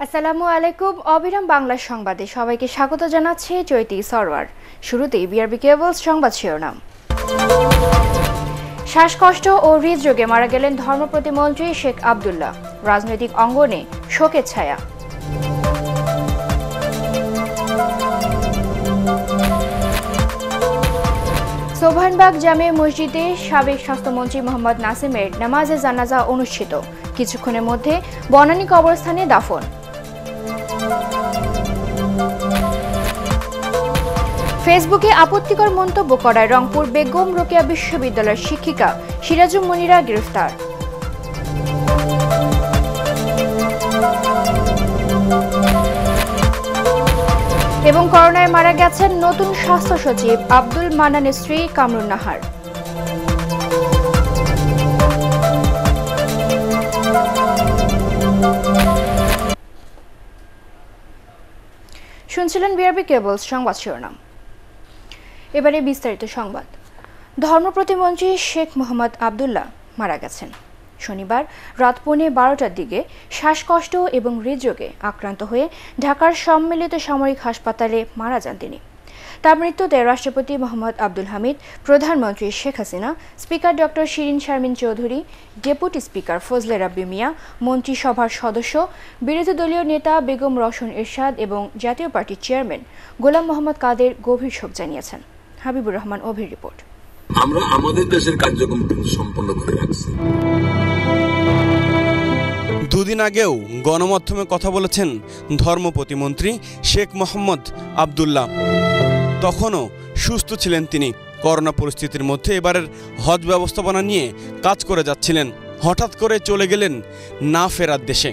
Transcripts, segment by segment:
আসসালামু আলাইকুম। অবিরাম বাংলা সংবাদে সবাইকে স্বাগত জানাচ্ছে চৈতি সরওয়ার। শুরুতেই বিআরবি কেবলস সংবাদ শিরোনাম। শ্বাসকষ্ট ও হৃদরোগে মারা গেলেন ধর্ম প্রতিমন্ত্রী শেখ আব্দুল্লাহ। রাজনৈতিক অঙ্গনে শোকের ছায়া। সোবহানবাগ জামে মসজিদে সাবেক স্বাস্থ্যমন্ত্রী মোহাম্মদ নাসিমের নামাজে জানাজা অনুষ্ঠিত। কিছুক্ষণের মধ্যে বনানী কবরস্থানে দাফন। ফেসবুকে আপত্তিকর মন্তব্য করায় রংপুর বেগম রোকেয়া বিশ্ববিদ্যালয়ের শিক্ষিকা সিরাজুম মনিরা গ্রেফতার। এবং করোনায় মারা গেছেন নতুন স্বাস্থ্য সচিব আব্দুল মান্নানের স্ত্রী কামরুন নাহার। শুনছিলেন বিআরবি কেবলস সংবাদ শিরোনাম। এবারে বিস্তারিত সংবাদ। ধর্ম প্রতিমন্ত্রী শেখ মোহাম্মদ আব্দুল্লাহ মারা গেছেন। শনিবার রাত 12:15টার দিকে শ্বাসকষ্ট এবং হৃদরোগে আক্রান্ত হয়ে ঢাকার সম্মিলিত সামরিক হাসপাতালে মারা যান তিনি। তার মৃত্যুতে রাষ্ট্রপতি মোহাম্মদ আব্দুল হামিদ, প্রধানমন্ত্রী Sheikh Hasina, speaker doctor Shirin Sharmin Chowdhury, deputy speaker Fazle Rabbi Miah, মন্ত্রিসভার সদস্য, বিরোধী দলীয় নেতা বেগম রওশন এরশাদ এবং জাতীয় পার্টির চেয়ারম্যান গোলাম মোহাম্মদ কাদের গভীর শোক জানিয়েছেন। হাবিবুর রহমান অভির রিপোর্ট। আমরা আমাদের দেশের কার্যক্রম সম্পন্ন করে রাখছি। দুদিন আগেও গণমাধ্যমে কথা বলেছেন ধর্ম প্রতিমন্ত্রী শেখ মোহাম্মদ আব্দুল্লাহ। তখনও সুস্থ ছিলেন তিনি। করোনা পরিস্থিতির মধ্যে এবারের হজ ব্যবস্থাপনা নিয়ে কাজ করে যাচ্ছিলেন। হঠাৎ করে চলে গেলেন না ফেরার দেশে।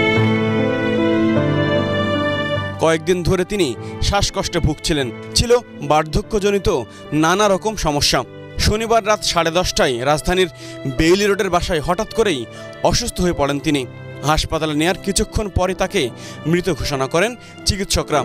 কয়েকদিন ধরে তিনি শ্বাসকষ্টে ভুগছিলেন। ছিল বার্ধক্যজনিত নানা রকম সমস্যা। শনিবার রাত 10:30টায় রাজধানীর বেইলি রোডের বাসায় হঠাৎ করেই অসুস্থ হয়ে পড়েন তিনি। হাসপাতালে নেয়ার কিছুক্ষণ পরে তাকে মৃত ঘোষণা করেন চিকিৎসকরা।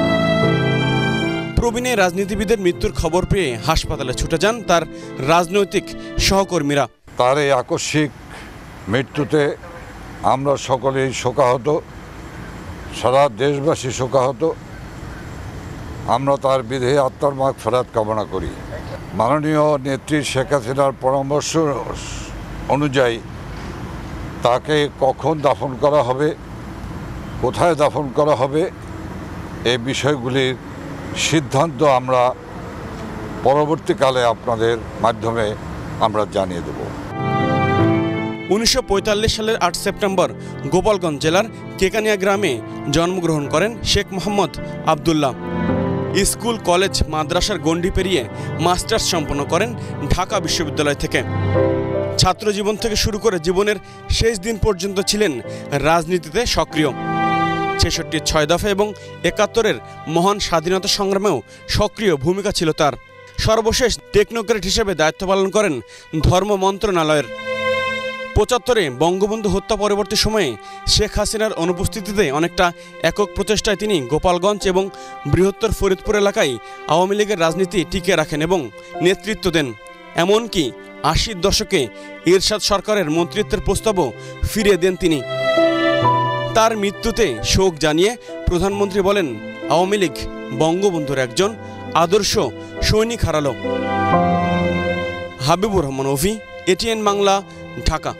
প্রবীণ রাজনীতিবিদের মৃত্যুর খবর পেয়ে হাসপাতালে ছুটে যান তার রাজনৈতিক সহকর্মীরা। তার এই আকস্মিক মৃত্যুতে আমরা সকলেই শোকাহত, সারা দেশবাসী শোকাহত। আমরা তার বিদেহী আত্মার মাগফিরাত কামনা করি। মাননীয় নেত্রী শেখ হাসিনার পরামর্শ অনুযায়ী তাকে কখন দাফন করা হবে, কোথায় দাফন করা হবে, এই বিষয়গুলির সিদ্ধান্ত আমরা পরবর্তীকালে আপনাদের মাধ্যমে আমরা জানিয়ে দেব। 1945 সালের 8 সেপ্টেম্বর গোপালগঞ্জ জেলার কেকানিয়া গ্রামে জন্মগ্রহণ করেন শেখ মোহাম্মদ আব্দুল্লাহ। স্কুল, কলেজ, মাদ্রাসার গণ্ডি পেরিয়ে মাস্টার্স সম্পন্ন করেন ঢাকা বিশ্ববিদ্যালয় থেকে। ছাত্রজীবন থেকে শুরু করে জীবনের শেষ দিন পর্যন্ত ছিলেন রাজনীতিতে সক্রিয়। 66, 6 দফা এবং 71-এর মহান স্বাধীনতা সংগ্রামেও সক্রিয় ভূমিকা ছিল তার। সর্বশেষ টেকনোক্র্যাট হিসেবে দায়িত্ব পালন করেন ধর্ম মন্ত্রণালয়ের। 75-এ বঙ্গবন্ধু হত্যা পরবর্তী সময়ে শেখ হাসিনার অনুপস্থিতিতে অনেকটা একক প্রচেষ্টায় তিনি গোপালগঞ্জ এবং বৃহত্তর ফরিদপুর এলাকায় আওয়ামী লীগের রাজনীতি টিকিয়ে রাখেন এবং নেতৃত্ব দেন। এমনকি 80-র দশকে এরশাদ সরকারের মন্ত্রিত্বের প্রস্তাবও ফিরিয়ে দেন তিনি। তার মৃত্যুতে শোক জানিয়ে প্রধানমন্ত্রী বলেন, আওয়ামী লীগ বঙ্গবন্ধুর একজন আদর্শ সৈনিক হারালো। হাবিবুর রহমান অভি, এটিএন বাংলা, ঢাকা।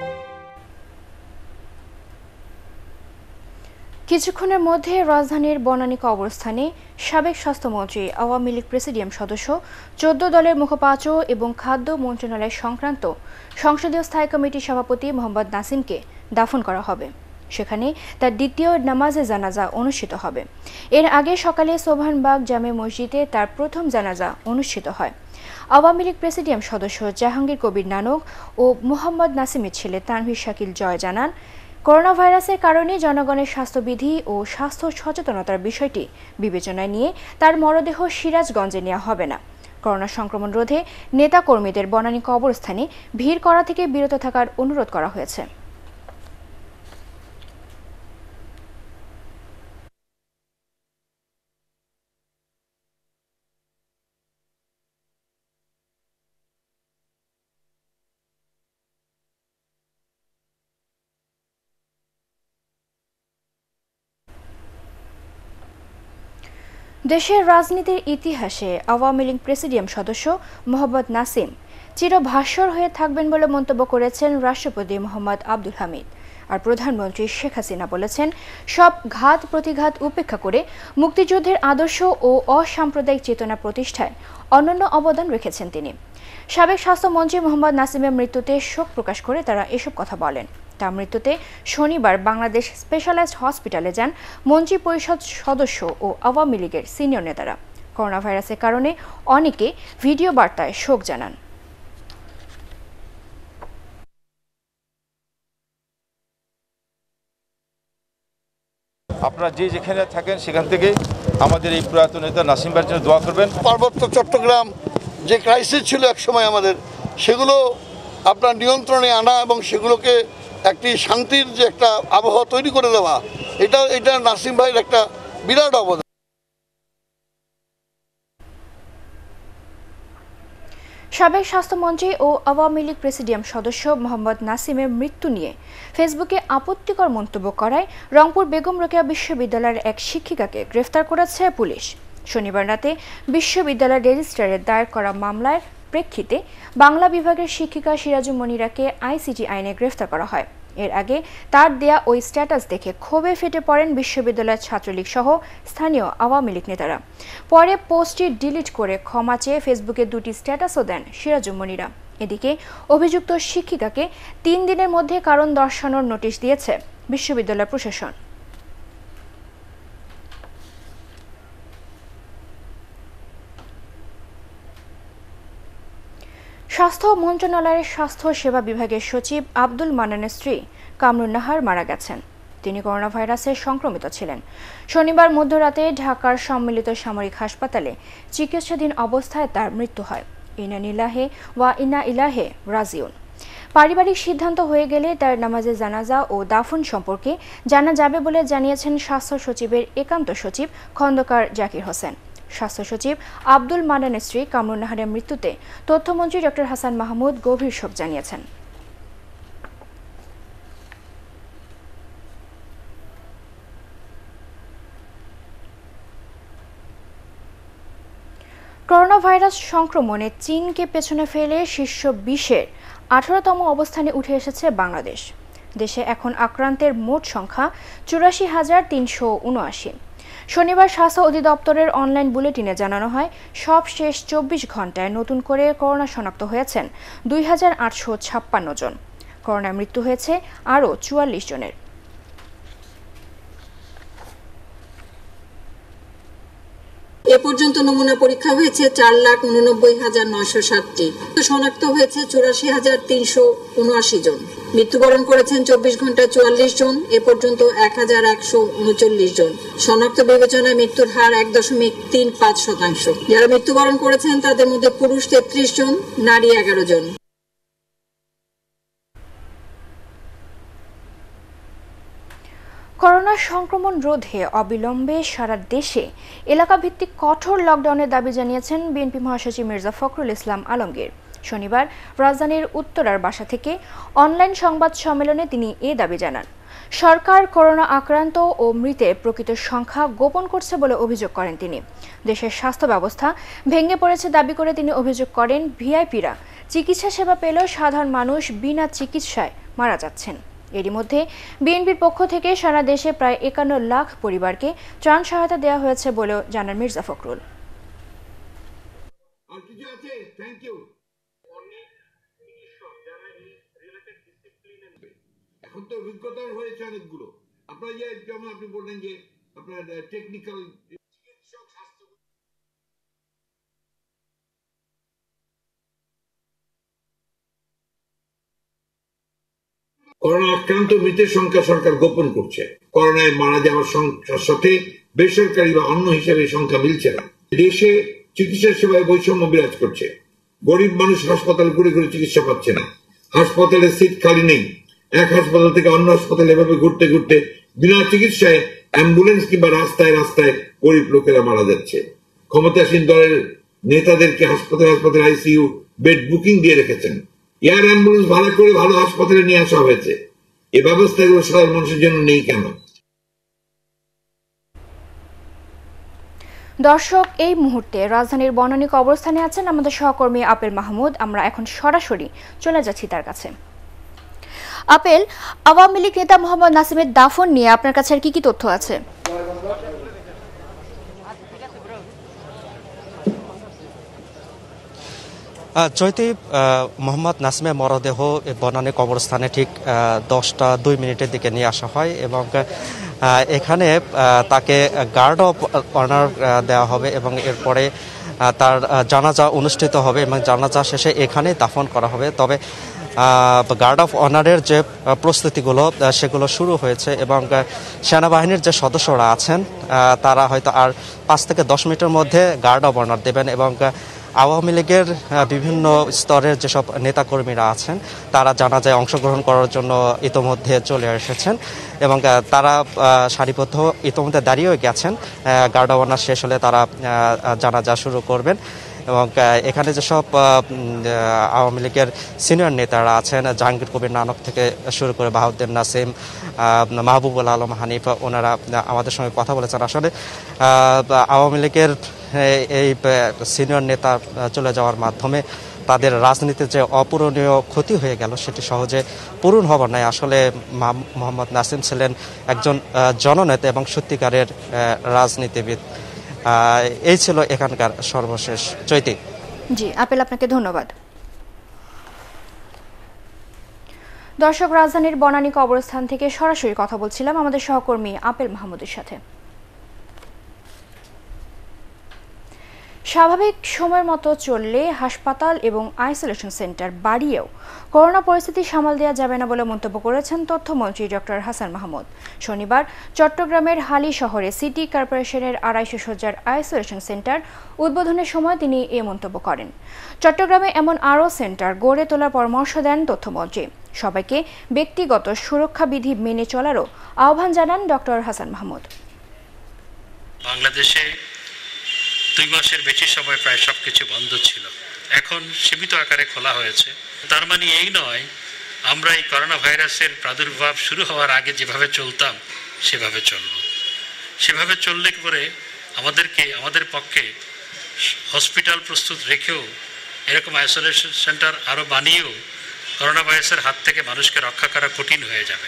কিছুক্ষণের মধ্যে রাজধানীর বনানী কবরস্থানে সাবেক স্বাস্থ্যমন্ত্রী, আওয়ামী লীগ প্রেসিডিয়াম সদস্য, 14 দলের মুখপাত্র এবং খাদ্য মন্ত্রণালয় সংক্রান্ত সংসদীয় স্থায়ী কমিটির সভাপতি মোহাম্মদ নাসিমকে দাফন করা হবে। সেখানে তার দ্বিতীয় নামাজে জানাজা অনুষ্ঠিত হবে। এর আগে সকালে সোবহানবাগ জামে মসজিদে তার প্রথম জানাজা অনুষ্ঠিত হয়। আওয়ামী লীগ প্রেসিডিয়াম সদস্য জাহাঙ্গীর কবির নানক ও মোহাম্মদ নাসিমের ছেলে তানভীর শাকিল জয় জানান, করোনা ভাইরাসের কারণে জনগণের স্বাস্থ্যবিধি ও স্বাস্থ্য সচেতনতার বিষয়টি বিবেচনায় নিয়ে তার মরদেহ সিরাজগঞ্জে নেওয়া হবে না। করোনা সংক্রমণ রোধে নেতাকর্মীদের বনানী কবরস্থানে ভিড় করা থেকে বিরত থাকার অনুরোধ করা হয়েছে। দেশের রাজনীতির ইতিহাসে আওয়ামী লীগ প্রেসিডিয়াম সদস্য মোহাম্মদ নাসিম চিরভাস্বর হয়ে থাকবেন বলে মন্তব্য করেছেন রাষ্ট্রপতি মোহাম্মদ আব্দুল হামিদ। আর প্রধানমন্ত্রী শেখ হাসিনা বলেছেন, সব ঘাত প্রতিঘাত উপেক্ষা করে মুক্তিযুদ্ধের আদর্শ ও অসাম্প্রদায়িক চেতনা প্রতিষ্ঠায় অনন্য অবদান রেখেছেন তিনি। সাবেক স্বাস্থ্যমন্ত্রী মোহাম্মদ নাসিমের মৃত্যুতে শোক প্রকাশ করে তারা এসব কথা বলেন। তার মৃত্যুতে শনিবার বাংলাদেশ স্পেশালাইজড হসপিটালে যান মন্ত্রী পরিষদ সদস্য ও আওয়ামী লীগের সিনিয়র নেতারা। করোনা ভাইরাসের কারণে অনেকে ভিডিও বার্তায় শোক জানান। আপনারা যে যেখানে থাকেন সেখান থেকে আমাদের এই প্রয়াত নেতা নাসিম ভাইয়ের জন্য দোয়া করবেন। পার্বত্য চট্টগ্রাম যে ক্রাইসিস ছিল একসময় আমাদের, সেগুলো আপনার নিয়ন্ত্রণে আনা এবং সেগুলোকে একটি শান্তির যে একটা আবহাওয়া তৈরি করে দেওয়া, এটা নাসিম ভাইয়ের একটা বিরাট অবদান। সাবেক স্বাস্থ্যমন্ত্রী ও আওয়ামী লীগ প্রেসিডিয়াম সদস্য মোহাম্মদ নাসিমের মৃত্যু নিয়ে ফেসবুকে আপত্তিকর মন্তব্য করায় রংপুর বেগম রোকেয়া বিশ্ববিদ্যালয়ের এক শিক্ষিকাকে গ্রেফতার করেছে পুলিশ। শনিবার রাতে বিশ্ববিদ্যালয়ের রেজিস্ট্রারে দায়ের করা মামলার প্রেক্ষিতে বাংলা বিভাগের শিক্ষিকা সিরাজুম মনিরাকে আইসিটি আইনে গ্রেফতার করা হয়। এর আগে তার দেয়া ওই স্ট্যাটাস দেখে ক্ষোভে ফেটে পড়েন বিশ্ববিদ্যালয়ের ছাত্রলীগ সহ স্থানীয় আওয়ামী লীগ নেতারা। পরে পোস্টটি ডিলিট করে ক্ষমা চেয়ে ফেসবুকে দুটি স্ট্যাটাসও দেন সিরাজুম মনিরা। এদিকে অভিযুক্ত শিক্ষিকাকে 3 দিনের মধ্যে কারণ দর্শানোর নোটিশ দিয়েছে বিশ্ববিদ্যালয় প্রশাসন। স্বাস্থ্য মন্ত্রণালয়ের স্বাস্থ্য সেবা বিভাগের সচিব আব্দুল মান্নানের স্ত্রী কামরুন নাহার মারা গেছেন। তিনি করোনা ভাইরাসে সংক্রমিত ছিলেন। শনিবার মধ্যরাতে ঢাকার সম্মিলিত সামরিক হাসপাতালে চিকিৎসাধীন অবস্থায় তার মৃত্যু হয়। ইন্না লিল্লাহি ওয়া ইন্না ইলাইহি রাজিউন। পারিবারিক সিদ্ধান্ত হয়ে গেলে তার নামাজে জানাজা ও দাফন সম্পর্কে জানা যাবে বলে জানিয়েছেন স্বাস্থ্য সচিবের একান্ত সচিব খন্দকার জাকির হোসেন। স্বাস্থ্য সচিব আব্দুল মান্নানের স্ত্রী কামরুন নাহারের মৃত্যুতে তথ্যমন্ত্রী ডক্টর হাসান মাহমুদ গভীর শোক জানিয়েছেন। করোনা ভাইরাস সংক্রমণে চীনকে পেছনে ফেলে শীর্ষ 20-এর 18তম অবস্থানে উঠে এসেছে বাংলাদেশ। দেশে এখন আক্রান্তের মোট সংখ্যা 84,379। শনিবার স্বাস্থ্য অধিদপ্তরের অনলাইন বুলেটিনে জানানো হয়, সবশেষ 24 ঘন্টায় নতুন করে করোনা শনাক্ত হয়েছেন 2,856 জন। করোনায় মৃত্যু হয়েছে আরও 44 জনের। এ পর্যন্ত নমুনা পরীক্ষা হয়েছে 4,89,960টি। শনাক্ত হয়েছে 84,379 জন। মৃত্যুবরণ করেছেন 24 ঘন্টায় 44 জন। এ পর্যন্ত 1,139 জন। শনাক্ত বিবেচনায় মৃত্যুর হার 1.35%। যারা মৃত্যুবরণ করেছেন তাদের মধ্যে পুরুষ 33 জন, নারী 11 জন। করোনা সংক্রমণ রোধে অবিলম্বে সারা দেশে এলাকাভিত্তিক কঠোর লকডাউনের দাবি জানিয়েছেন বিএনপি মহাসচিব মির্জা ফখরুল ইসলাম আলমগীর। শনিবার রাজধানীর উত্তরার বাসা থেকে অনলাইন সংবাদ সম্মেলনে তিনি এ দাবি জানান। সরকার করোনা আক্রান্ত ও মৃতের প্রকৃত সংখ্যা গোপন করছে বলে অভিযোগ করেন তিনি। দেশের স্বাস্থ্য ব্যবস্থা ভেঙে পড়েছে দাবি করে তিনি অভিযোগ করেন, ভিআইপিরা চিকিৎসা সেবা পেলেও সাধারণ মানুষ বিনা চিকিৎসায় মারা যাচ্ছেন। এরই মধ্যে বিএনপির পক্ষ থেকে সারা দেশে প্রায় 51 লাখ পরিবারকে ত্রাণ সহায়তা দেওয়া হয়েছে বলেও জানান মির্জা ফখরুল। এখন তো অভিজ্ঞতা হয়েছে অনেকগুলো। আপনার যেমন আপনি বললেন যে আপনার টেকনিক্যাল চিকিৎসক স্বাস্থ্য করোনা আক্রান্ত মৃতের সংখ্যা সরকার গোপন করছে। করোনায় মারা যাওয়ার সংখ্যার সাথে বেসরকারি বা অন্য হিসেবে সংখ্যা মিলছে না। দেশে চিকিৎসা সেবায় বৈষম্য বিরাজ করছে। গরিব মানুষ হাসপাতাল ঘুরে ঘুরে চিকিৎসা পাচ্ছে না। হাসপাতালে সিট খালি নেই। এক হাসপাতাল থেকে অন্য হাসপাতালে এভাবে ঘুরতে ঘুরতে বিনা চিকিৎসায় অ্যাম্বুলেন্স কিংবা রাস্তায় রাস্তায় গরিব লোকেরা মারা যাচ্ছে। ক্ষমতাসীন দলের নেতাদেরকে হাসপাতাল আইসিইউ বেড বুকিং দিয়ে রেখেছেন। এয়ার অ্যাম্বুলেন্স ভাড়া করে ভালো হাসপাতালে নিয়ে আসা হয়েছে। এই ব্যবস্থাগুলো সাধারণ মানুষের জন্য নেই কেন? দর্শক, এই মুহূর্তে রাজধানীর বনানী কবরস্থানে আছেন আমাদের সহকর্মী আপেল মাহমুদ। আমরা এখন সরাসরি চলে যাচ্ছি তার কাছে। আপেল, আওয়ামী লীগ নেতা মোহাম্মদ নাসিমের দাফন নিয়ে আপনার কাছে আর কি তথ্য আছে? চৈতি, মোহাম্মদ নাসিমের মরদেহ বনানী কবরস্থানে ঠিক 10:02 দিকে নিয়ে আসা হয় এবং এখানে তাকে গার্ড অফ অনার দেওয়া হবে এবং এরপরে তার জানাজা অনুষ্ঠিত হবে এবং জানাজা শেষে এখানে দাফন করা হবে। তবে গার্ড অফ অনারের যে প্রস্তুতিগুলো সেগুলো শুরু হয়েছে এবং সেনাবাহিনীর যে সদস্যরা আছেন তারা হয়তো আর 5 থেকে 10 মিনিটের মধ্যে গার্ড অফ অনার দেবেন এবং আওয়ামী লীগের বিভিন্ন স্তরের যেসব নেতাকর্মীরা আছেন তারা জানাজায় অংশগ্রহণ করার জন্য ইতোমধ্যে চলে এসেছেন এবং তারা সারিবদ্ধ ইতোমধ্যে দাঁড়িয়েও গেছেন। গার্ড অফ অনার শেষ হলে তারা জানাজা শুরু করবেন এবং এখানে যেসব আওয়ামী লীগের সিনিয়র নেতারা আছেন, জাহাঙ্গীর কবির নানক থেকে শুরু করে বাহাউদ্দিন নাসিম, মাহবুবুল আলম হানিফ, ওনারা আমাদের সঙ্গে কথা বলেছেন। আসলে আওয়ামী লীগের এই সিনিয়র নেতা চলে যাওয়ার মাধ্যমে তাদের রাজনীতির যে অপূরণীয় ক্ষতি হয়ে গেল সেটি সহজে পূরণ হবার নয়। আসলে মোহাম্মদ নাসিম ছিলেন একজন জননেতা এবং সত্যিকারের রাজনীতিবিদ। এই ছিল এখানকার সর্বশেষ। চৈতি। জি আপেল, আপনাকে ধন্যবাদ। দর্শক, রাজধানীর বনানী কবরস্থান থেকে সরাসরি কথা বলছিলাম আমাদের সহকর্মী আপেল মাহমুদের সাথে। স্বাভাবিক সময়ের মতো চললে হাসপাতাল এবং আইসোলেশন সেন্টার বাড়িয়েও করোনা পরিস্থিতি সামাল দেওয়া যাবে না বলে মন্তব্য করেছেন তথ্যমন্ত্রী ডক্টর হাসান মাহমুদ। শনিবার চট্টগ্রামের হালি শহরে সিটি কর্পোরেশনের 250 শয্যার আইসোলেশন সেন্টার উদ্বোধনের সময় তিনি এ মন্তব্য করেন। চট্টগ্রামে এমন আরও সেন্টার গড়ে তোলার পরামর্শ দেন তথ্যমন্ত্রী। সবাইকে ব্যক্তিগত সুরক্ষা বিধি মেনে চলারও আহ্বান জানান ডক্টর হাসান মাহমুদ। বাংলাদেশে 2 মাসের বেশি সময় প্রায় সবকিছু বন্ধ ছিল, এখন সীমিত আকারে খোলা হয়েছে। তার মানে এই নয় আমরা এই করোনা ভাইরাসের প্রাদুর্ভাব শুরু হওয়ার আগে যেভাবে চলতাম সেভাবে চলব। সেভাবে চললে পরে আমাদের পক্ষে হসপিটাল প্রস্তুত রেখেও এরকম আইসোলেশন সেন্টার আরও বানিয়েও করোনা ভাইরাসের হাত থেকে মানুষকে রক্ষা করা কঠিন হয়ে যাবে।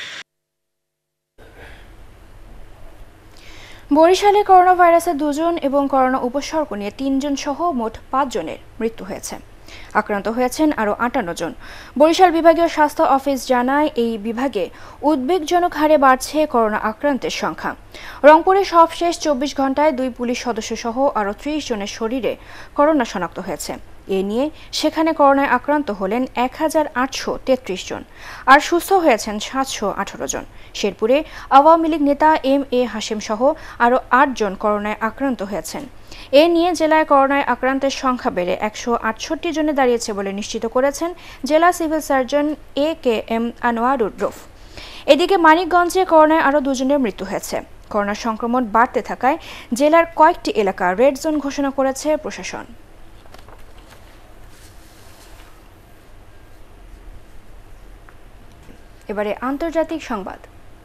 বরিশালে করোনা ভাইরাসের 2 জন এবং করোনা উপসর্গ নিয়ে 3 জন সহ মোট 5 জনের মৃত্যু হয়েছে। আক্রান্ত হয়েছেন আরও 58 জন। বরিশাল বিভাগীয় স্বাস্থ্য অফিস জানায় এই বিভাগে উদ্বেগজনক হারে বাড়ছে করোনা আক্রান্তের সংখ্যা। রংপুরে সবশেষ 24 ঘন্টায় 2 পুলিশ সদস্য সহ আরও 30 জনের শরীরে করোনা শনাক্ত হয়েছে। এ নিয়ে সেখানে করোনায় আক্রান্ত হলেন 1833 জন আর সুস্থ হয়েছেন 718 জন। শেরপুরে আওয়ামী লীগ নেতা MA হাশেম সহ আরও 8 জন করোনায় আক্রান্ত হয়েছেন। এ নিয়ে জেলায় করোনায় আক্রান্তের সংখ্যা বেড়ে 168 জনে দাঁড়িয়েছে বলে নিশ্চিত করেছেন জেলা civil surgeon AKM Anwarur Rauf. এদিকে মানিকগঞ্জে করোনায় আরও 2 জনের মৃত্যু হয়েছে। করোনা সংক্রমণ বাড়তে থাকায় জেলার কয়েকটি এলাকা রেড জোন ঘোষণা করেছে প্রশাসন। এবারে আন্তর্জাতিক সংবাদ।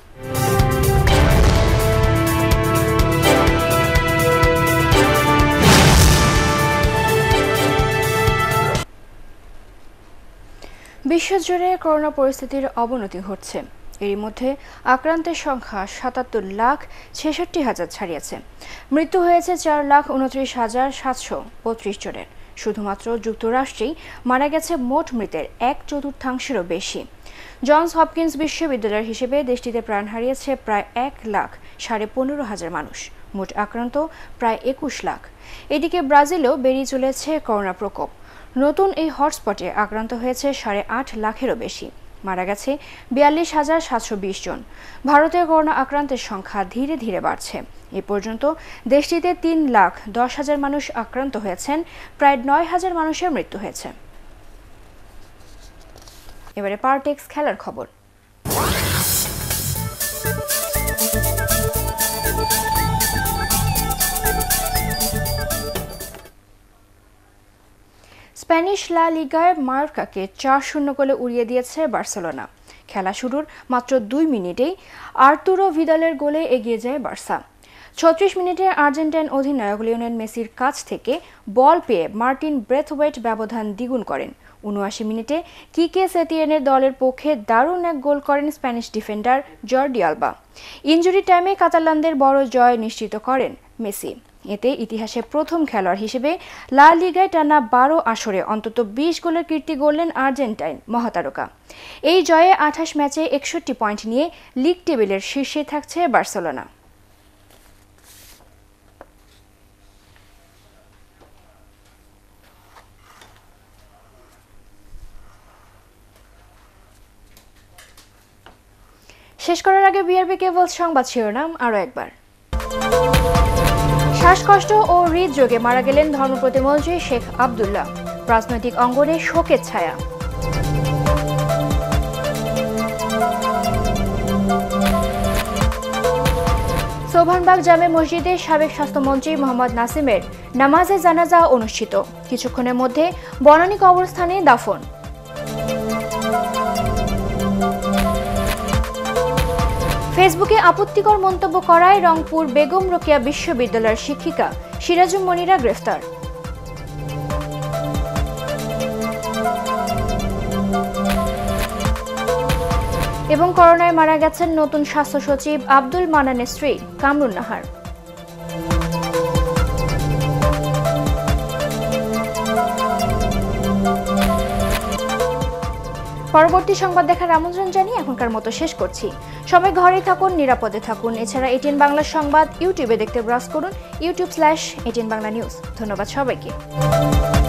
বিশ্বজুড়ে করোনা পরিস্থিতির অবনতি ঘটছে। এরই মধ্যে আক্রান্তের সংখ্যা 77,66,000 ছাড়িয়েছে। মৃত্যু হয়েছে 4,29,732 জনের। শুধুমাত্র যুক্তরাষ্ট্রেই মারা গেছে মোট মৃতের 1/4 বেশি। জনস হপকিন্স বিশ্ববিদ্যালয়ের হিসেবে দেশটিতে প্রাণ হারিয়েছে প্রায় 1,15,000 মানুষ। মোট আক্রান্ত প্রায় 21 লাখ। এদিকে ব্রাজিলেও বেড়ে চলেছে করোনা প্রকোপ। নতুন এই হটস্পটে আক্রান্ত হয়েছে 8.5 লাখেরও বেশি। মারা গেছে 42,720 জন। ভারতে করোনা আক্রান্তের সংখ্যা ধীরে ধীরে বাড়ছে। এ পর্যন্ত দেশটিতে 3,10,000 মানুষ আক্রান্ত হয়েছেন, প্রায় 9,000 মানুষের মৃত্যু হয়েছে। এবারে পারটেক্স খেলার খবর। স্প্যানিশ লা লিগায় মায়োর্কাকে 4-0 গোলে উড়িয়ে দিয়েছে বার্সেলোনা। খেলা শুরুর মাত্র 2 মিনিটেই আর্তুরো ভিদালের গোলে এগিয়ে যায় বার্সা। 36 মিনিটে আর্জেন্টাইন অধিনায়ক লিওনেল মেসির কাছ থেকে বল পেয়ে মার্টিন ব্রেথওয়েট ব্যবধান দ্বিগুণ করেন। 79 মিনিটে কিকে সেতিয়ানের দলের পক্ষে দারুণ এক গোল করেন Spanish defender Jordi Alba. Injury টাইমে কাতালানদের বড় জয় নিশ্চিত করেন মেসি। এতে ইতিহাসে প্রথম খেলোয়াড় হিসেবে লা লিগায় টানা 12 আসরে অন্তত 20 গোলের কীর্তি গড়লেন আর্জেন্টাইন মহাতারকা। এই জয়ে 28 ম্যাচে 61 পয়েন্ট নিয়ে লিগ টেবিলের শীর্ষে থাকছে বার্সেলোনা। শেষ করার আগে বিআরবি কেবলস সংবাদ শিরোনাম আরও একবার। শ্বাসকষ্ট ও হৃদরোগে মারা গেলেন ধর্মপ্রতিমন্ত্রী শেখ আব্দুল্লাহ। রাজনৈতিক অঙ্গনে শোকের ছায়া। সোবহানবাগ জামে মসজিদে সাবেক স্বাস্থ্যমন্ত্রী মোহাম্মদ নাসিমের নামাজে জানাজা অনুষ্ঠিত। কিছুক্ষণের মধ্যে বনানী কবরস্থানে দাফন। ফেসবুকে আপত্তিকর মন্তব্য করায় রংপুর বেগম রোকেয়া বিশ্ববিদ্যালয়ের শিক্ষিকা সিরাজুম মনিরা গ্রেফতার। এবং করোনায় মারা গেছেন নতুন স্বাস্থ্য সচিব আব্দুল মান্নানের স্ত্রী কামরুন নাহার। পরবর্তী সংবাদ দেখার আমন্ত্রণ জানিয়ে এখনকার মতো শেষ করছি। সবাই ঘরে থাকুন, নিরাপদে থাকুন। এছাড়া এটিএন বাংলা সংবাদ ইউটিউবে দেখতে ব্রাউজ করুন, youtube/ATN Bangla News। ধন্যবাদ সবাইকে।